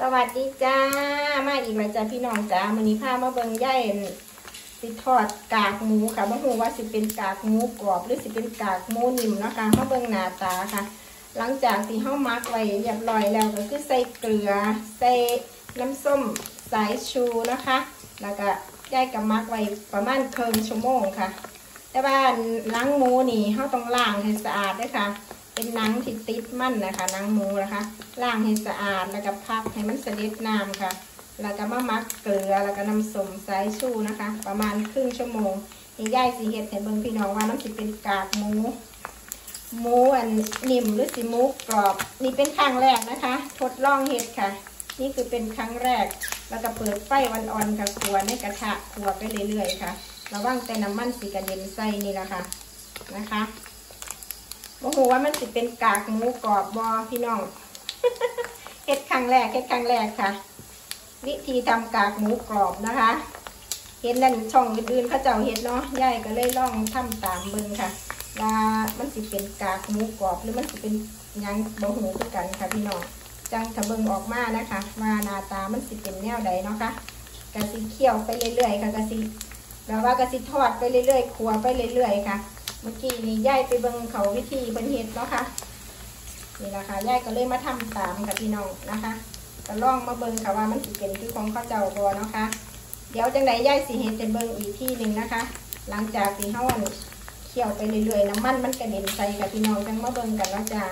สวัสดีจ้ามาอีกแล้วจ้าพี่น้องจ้ามื้อนี้พามาเบิ่งย่ายสิทอดกากหมูค่ะบ่ฮู้ว่าสิเป็นกากหมูกรอบหรือสิเป็นกากหมูนิ่มนะคะมาเบิ่งหน้าตาค่ะหลังจากที่เฮามักไว้เรียบร้อยแล้วก็คือใส่เกลือใส่น้ำส้มสายชูนะคะแล้วก็ย่ายก็มักไว้ประมาณครึ่งชั่วโมงค่ะแต่ว่าหนังหมูนี่เฮาต้องล้างให้สะอาดด้วยค่ะเป็นหนังที่ติดมันนะคะหนังหมูนะคะล้างให้สะอาดแล้วก็พักให้มันเสด็จน้ำค่ะแล้วก็มามักเกลือแล้วก็น้ำส้มสายชูนะคะประมาณครึ่งชั่วโมงนี่ย่ายสิเฮ็ดให้เบิ่งพี่น้องว่าน้ำสิเป็นกากหมูอันนิ่มหรือสิหมูกรอบนี่เป็นครั้งแรกนะคะทดลองเฮ็ดค่ะนี่คือเป็นครั้งแรกแล้วก็เปิดไฟอ่อนๆค่ะคั่วในกระทะคั่วไปเรื่อยๆค่ะระวังแต่น้ำมันสิกระเด็นใส่นี่แหละค่ะนะคะโอ้โหว่ามันสิเป็นกากหมูกรอบบอพี่น้อง เฮ็ดครั้งแรกค่ะวิธีทำกากหมูกรอบนะคะเห็นนั่นช่องอื่นๆเขาเจ้าเฮ็ดเนาะย่ายก็เลยลองทำตามเบิ่งค่ะว่ามันสิเป็นกากหมูกรอบหรือมันสิเป็นยังบ่หูคือกันค่ะพี่น้องจังถ้าเบิ่งออกมานะคะว่าหน้าตามันสิเป็นแนวใดเนาะค่ะกะสิเคี่ยวไปเรื่อยๆค่ะกะสิแล้วว่ากะสิทอดไปเรื่อยๆคั่วไปเรื่อยๆค่ะเมื่อกี้นี่ย่ายไปเบิ่งเขาวิธีเพิ่นเฮ็ดเนาะค่ะนี่แหละค่ะย่ายก็เลยมาทำตามกับพี่น้องนะคะก็ลองมาเบิ่งค่ะว่ามันสิเป็นคือของข้าวเจ้าบ่เนาะค่ะเดี๋ยวจังไดย่ายสิเฮ็ดเป็นเบิ่งอีกที่นึงนะคะหลังจากที่เฮาเคี่ยวไปเรื่อยๆน้ำมันกระเด็นใส่กับพี่น้องจังมาเบิ่งกันเนาะจ้า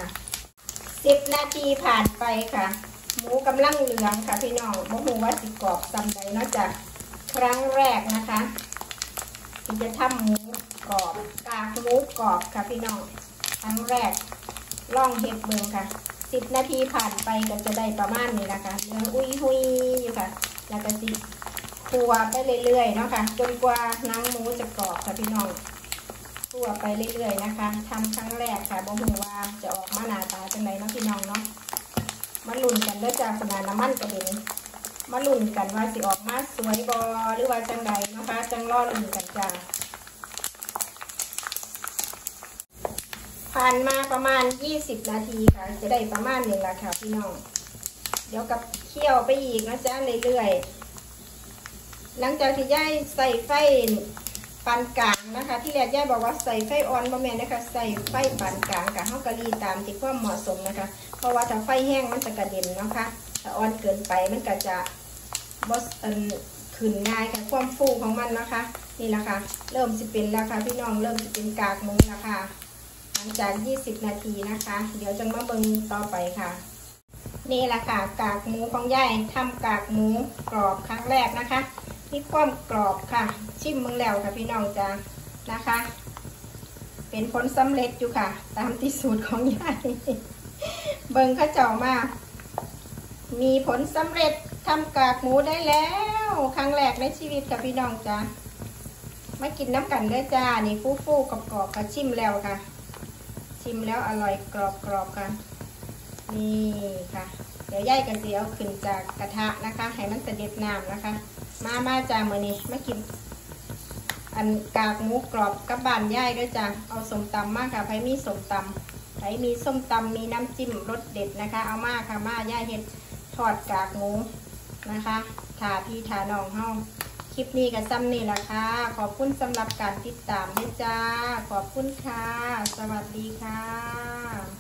10 นาทีผ่านไปค่ะหมูกำลังเหลืองค่ะพี่น้องบ่ฮู้ว่าสิกรอบซำใดเนาะจ้าครั้งแรกนะคะที่จะทำหมูกรอบกากหมูกรอบค่ะพี่น้องครั้งแรกลองเฮ็ดเบิ่งค่ะ10 นาทีผ่านไปก็จะได้ประมาณนี้นะคะเนื้ออุ้ยๆอยู่ค่ะแล้วก็สิคั่วไปเรื่อยๆเนาะค่ะจนกว่าหนังหมูจะกรอบค่ะพี่น้องคั่วไปเรื่อยๆนะคะทำครั้งแรกค่ะบ่ฮู้ว่าจะออกมาหน้าตาจังไดเนาะพี่น้องเนาะมาลุ้นกันเด้อจ้าขนาดน้ำมันกระเด็นมาลุ้นกันว่าสิออกมาสวยบ่หรือว่าจังใดนะคะจังรอลุ้นกันจ้าผ่านมาประมาณ20 นาทีค่ะจะได้ประมาณนี้แหละค่ะพี่น้องเดี๋ยวกับเคี่ยวไปอีกนะจ๊ะเรื่อยๆหลังจากที่ย่ายใส่ไฟปานกลางนะคะที่แรกย่ายบอกว่าใส่ไฟอ่อนบ่แม่นนะคะใส่ไฟปานกลางค่ะเฮากะรีตามที่ความเหมาะสมนะคะเพราะว่าถ้าไฟแห้งมันจะกระเด็นเนาะค่ะถ้าอ่อนเกินไปมันก็จะบอสขึ้นง่ายค่ะความฟูของมันนะคะนี่แหละค่ะเริ่มสิเป็นแล้วค่ะพี่น้องเริ่มสิเป็นกากหมูแล้วค่ะหลังจาก20 นาทีนะคะเดี๋ยวจะมาเบิ่งต่อไปค่ะนี่แหละค่ะกากหมูของย่ายทำกากหมูกรอบครั้งแรกนะคะมีความกรอบค่ะชิมมึงแล้วค่ะพี่น้องจ้านะคะเป็นผลสำเร็จอยู่ค่ะตามที่สูตรของย่ายเบิ่งข้าเจ้ามามีผลสำเร็จทำกากหมูได้แล้วครั้งแรกในชีวิตค่ะพี่น้องจ้ามากินน้ำกันด้วยจ้านี่ฟูๆกรอบๆค่ะชิมแล้วค่ะชิมแล้วอร่อยกรอบๆค่ะนี่ค่ะเดี๋ยวย่ายกันเดี๋ยวขึ้นจากกระทะนะคะให้มันเสด็จน้ำนะคะมาจ้ามื้อนี้มากินอันกากหมูกรอบกับบ้านย่ายด้วยจ้าเอาส้มตำมาค่ะใครมีส้มตำใครมีส้มตำมีน้ำจิ้มรสเด็ดนะคะเอามาค่ะมาย่ายเห็ดทอดกากหมูนะคะทาพี่ทาน้องเฮาคลิปนี้กับซ้ำนี่แหละค่ะขอบคุณสำหรับการติดตามด้วยจ้าขอบคุณค่ะสวัสดีค่ะ